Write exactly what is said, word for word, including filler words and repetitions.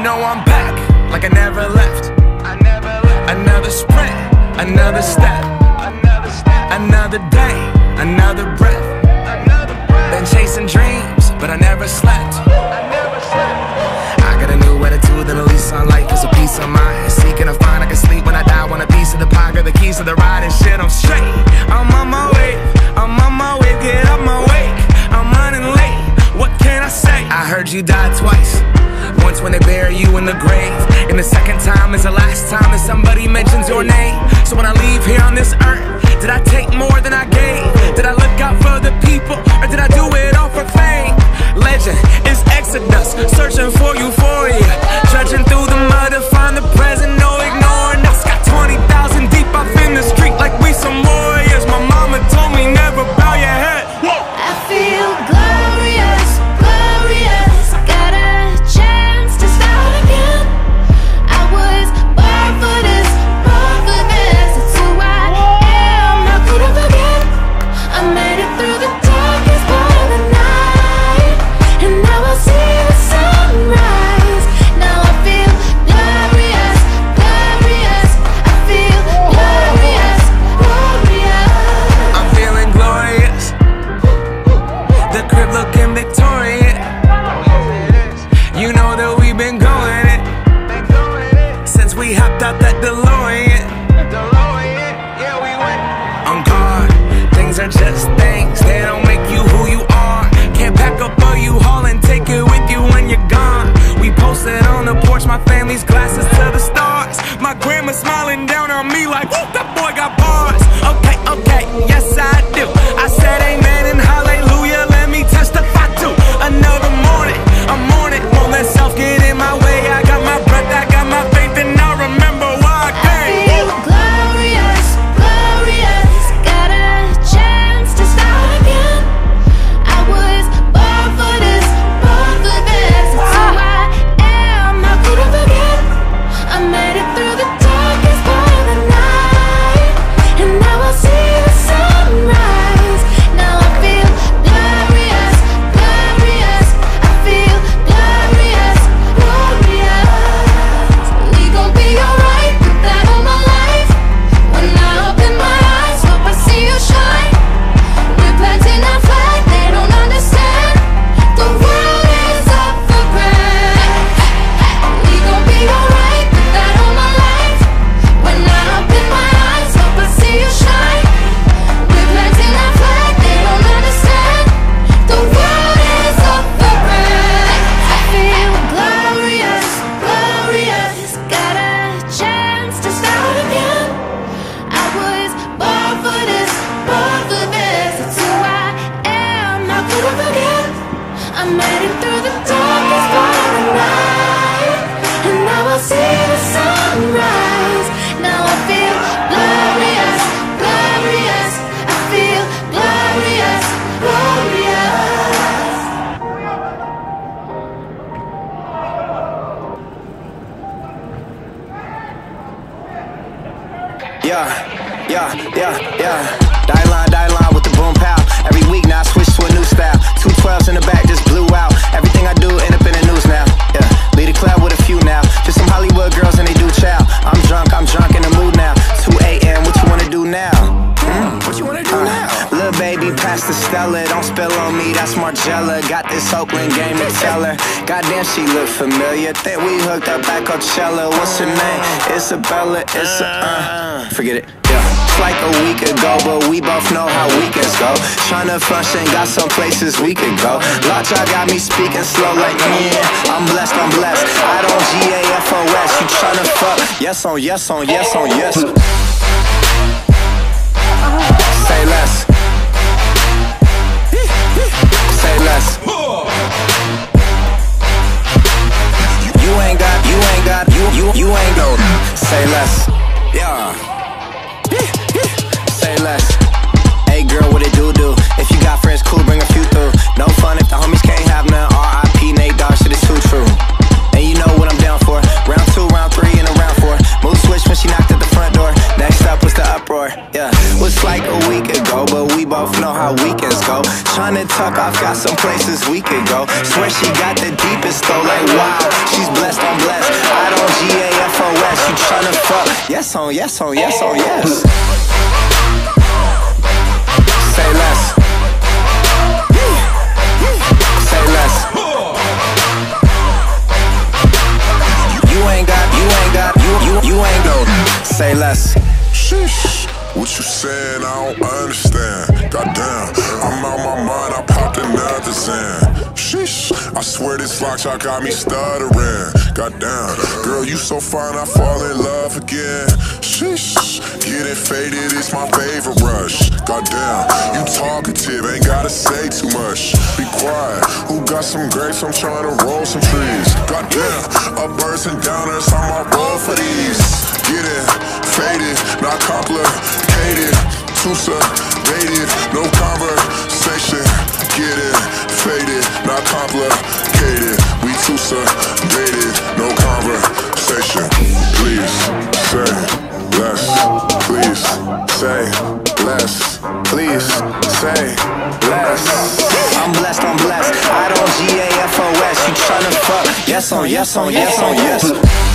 know I'm back, like I never left. I never left. Another sprint, another step, Another step, another day, another breath. another breath. Been chasing dreams, but I never slept. I never slept. I got a new attitude and a lease on life is a peace of mind. Seeking to find I can sleep when I die. Want a piece of the pie, got the keys to the ride and shit. I'm straight. I'm on my way. I'm on my way. Get up my way. I'm running late. What can I say? I heard you died twice. Once when they bury you in the grave, and the second time is the last time that somebody mentions your name. So when I leave here on this earth, did I take more than I gave? Did I look out for the people, or did I do it all for fame? Legend is Exodus, searching for euphoria, trudging through the mud to find the present, no ignoring us. Got twenty thousand deep up in the street like we some warriors. My mama told me never bow your head. Whoa. I feel glorious, glorious. Got a chance to start again. I was born for this, born for this. It's who I am, how could I forget? I made it through the darkest part of the night, and now I see the sunrise. Now I feel glorious, glorious. I feel glorious, glorious. I'm feeling glorious. The crib looking victorious. You know that we've been going it Been going it, since we hopped out that DeLorean. DeLorean, yeah, we went. On guard, things are just things. They don't make you who you are. Can't pack up a U-Haul and take it with you when you're gone. We posted on the porch, my family's glasses to the stars. My grandma smiling down on me like, whoop, that boy got bars. Okay, okay, yes I do. I said amen and hallelujah, let me testify to another morning. I'm on it, won't let self get in my way. I got my breath, I got my faith, and I remember why I I came. feel glorious, glorious. Got a chance to start again. I was born for this, born for this. It's who I am, how could I forget? I made it through the darkest part of the night, and now I see the sunrise. Now I feel glorious, glorious. I feel glorious, glorious. We gon' be alright, put that on my life. When I open my eyes, hope I see you shine. We're planting our flag, they don't understand. The world is up for grabs. We gon' be alright, put that on my life. When I open my eyes, hope I see you shine. We're planting our flag, they don't understand. The world is up for grabs. I feel glorious, glorious. Got a chance to start again. I was born for this, born for this. It's who I am, how could I forget? I made it through the darkest part of the night, and now I see the sunrise. Now I feel glorious, glorious. I feel glorious, glorious. Yeah, yeah, yeah, yeah. Die line, die line with the boom pow. Every week now I switch to a new style. Two twelves in the back just blew out. Everything I do end up in the news now. Yeah, lead a club with a few now. Just some Hollywood girls and they do chow. I'm drunk, I'm drunk in the mood now. two A M, what you wanna do now? Hmm? What you wanna do Uh, now? Lil' baby, pass the Stella. Don't spill on me, that's Margella. Got this Oakland game to tell her. Goddamn, she look familiar. Think we hooked up at Coachella. What's her name? Isabella, it's a, uh, forget it. Yeah. It's like a week ago, but we both know how weekends go. Tryna function, got some places we could go. Lot y'all got me speaking slow like, yeah, I'm blessed, I'm blessed. I don't G A F O S, you tryna fuck. Yes on, yes on, yes on, yes. Say less. Say less. You ain't got, you ain't got, you, you, you ain't go. Say less. Yeah. Say less. Hey girl, what it do do? If you got friends, cool, bring a few through. No fun if the homies can't have none. R I P Nate Dogg, shit is too true. And you know what I'm down for. Round two, round three, and a round four. Mood switch when she knocked at the front door. weekends go. Tryna tuck off, got some places we could go. Swear she got the deepest though, like wow. She's blessed, I'm blessed. I don't G A F O S. You tryna fuck? Yes on, yes on, yes on, yes. Say less. Say less. You ain't got, you ain't got, you, you, you ain't go. Say less. Sheesh. What you saying, I don't understand. Goddamn, I'm out my mind, I popped another Zan. Sheesh, I swear this lock shot got me stuttering. Goddamn, girl, you so fine, I fall in love again. Sheesh, getting faded is my favorite rush. Goddamn, you talkative, ain't gotta say too much. Be quiet, who got some grapes, I'm trying to roll some trees. Goddamn, uppers and downers, I'm on roll for these. Getting faded, not complicated. Too sedated, no conversation. Getting faded, not complicated. We too sedated, no conversation. Please say less. Please say less. Please say less. I'm blessed, I'm blessed. I don't G A F O S. You tryna fuck? Yes on, yes on, yes on, yes.